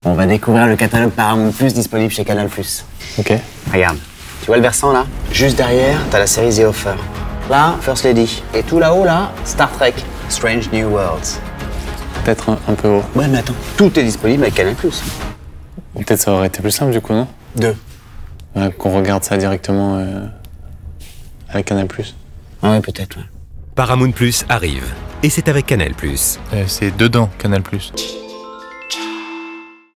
On va découvrir le catalogue Paramount Plus disponible chez Canal+. Ok. Regarde, tu vois le versant là? Juste derrière, t'as la série The Offer. Là, First Lady. Et tout là-haut là, Star Trek, Strange New Worlds. Peut-être un peu haut. Ouais mais attends, tout est disponible avec Canal+. Peut-être ça aurait été plus simple du coup, non? Deux. Ouais, qu'on regarde ça directement avec Canal+. Ah ouais, peut-être, ouais. Paramount Plus arrive. Et c'est avec Canal+. C'est dedans, Canal+.